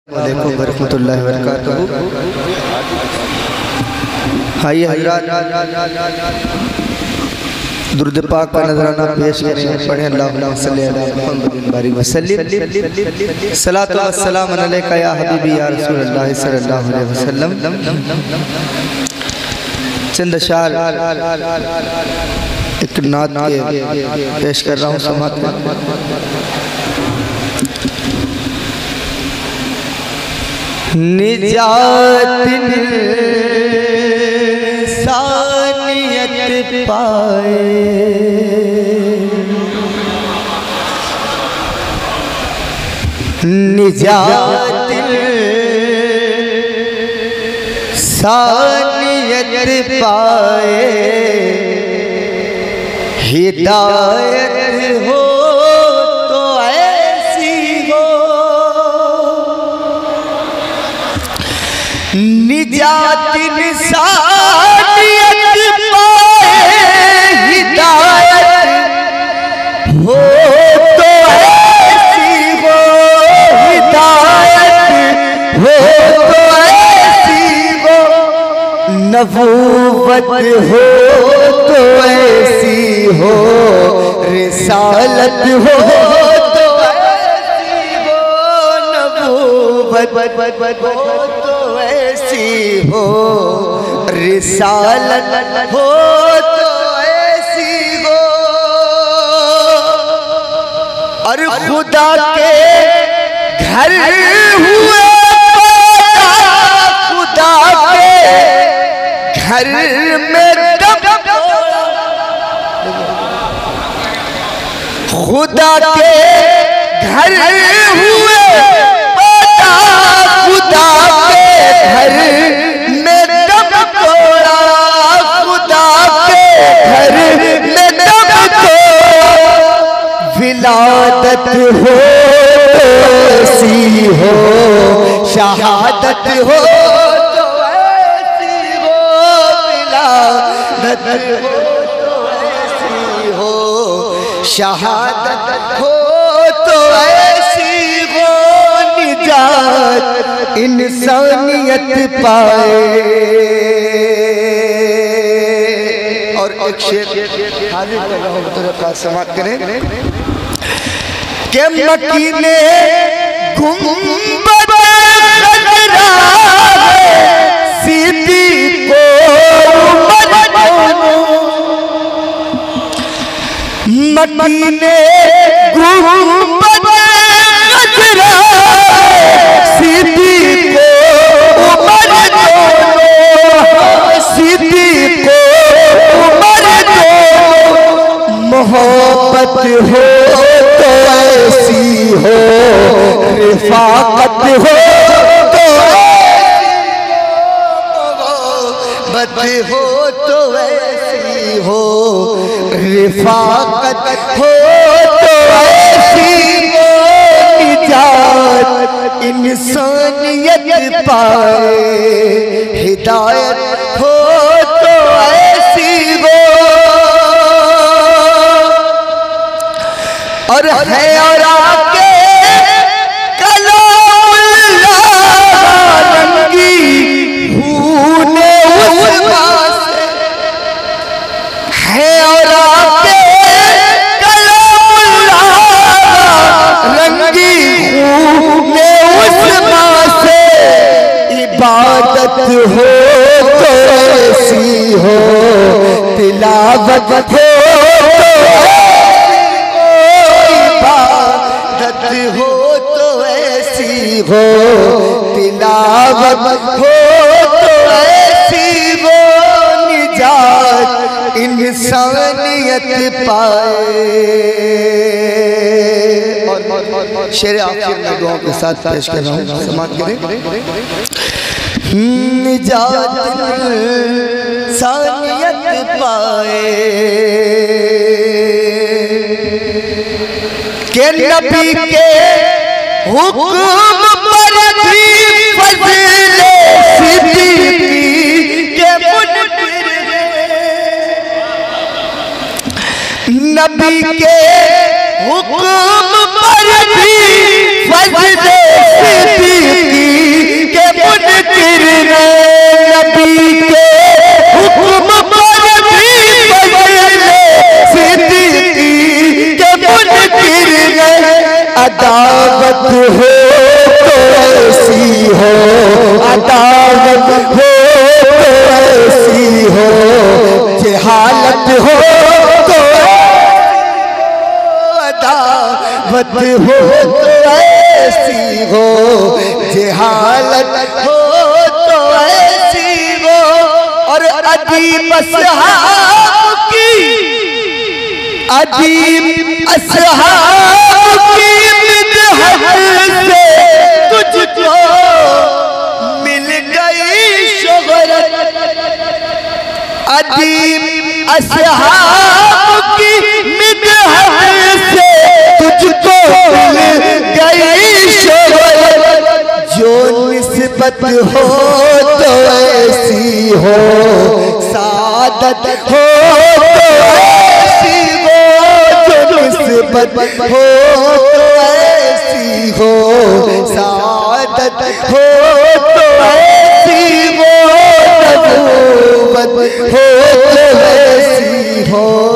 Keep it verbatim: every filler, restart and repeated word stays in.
वालेकुम वरहमतुल्लाहि वबरकातुहू। आइए हज़रात दुरूद पाक का नजराना पेश करें, पढ़ें अल्लाहुम्मा सल्ली अला मुहम्मदिन बारिक वसल्लिम। सलातु व सलाम अलैका या हबीबी या रसूलल्लाह सल्लल्लाहु अलैहि वसल्लम। चंद अशार एक नात के पेश कर रहा हूँ, समात में। निजात इंसानियत पाए, निजात इंसानियत पाए, हिदायत हो तो ऐसी हो, निजात इंसानियत पाए, हिदायत हो तो ऐसी हो, हिदायत हो तो ऐसी हो, नबूवत हो तो ऐसी हो, रिसालत हो तो ऐसी हो, नबूवत हो तो ऐसी हो, रिसालत हो तो ऐसी हो। और खुदा के घर हुए खुदा के घर में दम, खुदा के घर हुए खुदा के घर में दम तोड़ा, खुदा के घर में दम तोड़ा, विलादत हो तो ऐसी हो, शहादत हो तो ऐसी हो, विलादत हो तो ऐसी हो, शहादत हो तो ऐसी हो, निजात इंसानियत पाए। और एक शेर हाजिर कर रहा हूँ तो समाप्त करें के मकीने गुंबद खजरा सीधी को मकीने गुंबद खजरा सीधी को उमर दोनों, सीधी को उमर दोनों, मोहब्बत हो तो ऐसी हो, रिफाकत हो तो मोहब्बत हो तो ऐसी हो, रिफाकत हो तो ऐसी हो, निजात इंसानियत पाए, हिदायत हो तो ऐसी हो। और है और आके कलामुल्लाह रंगी भूने उस पासे, है और आके कलामुल्लाह रंगी भूने उस पासे, इबादत हो तो ऐसी हो, तिलावत हो हो तो ऐसी हो, तिलावत हो तो ऐसी हो, निजात इंसानियत पाए। शेर आखिर में दुआओं के साथ पेश कर रहा हूँ, समाप्त करें। निजात इंसानियत पाए के नबी के हुक्म पर भी फज़ले सिद्दीकी के मुनकिर, नबी के हुक्म पर भी फज़ले सिद्दीकी हो तो ऐसी हो, जहालत हो तो ऐसी हो। और अजीब असहाब की, अजीब असहाब की मिदहत से तुझको मिल गई शोहरत। अजीब असहाब की मिदहत से तुझको मिल गई शोहरत। जो निस्बत हो तो ऐसी हो, सादत हो तो ऐसी हो। जो निस्बत हो तो ऐसी हो, सादत हो तो ऐसी हो। नबूवत हो तो ऐसी हो।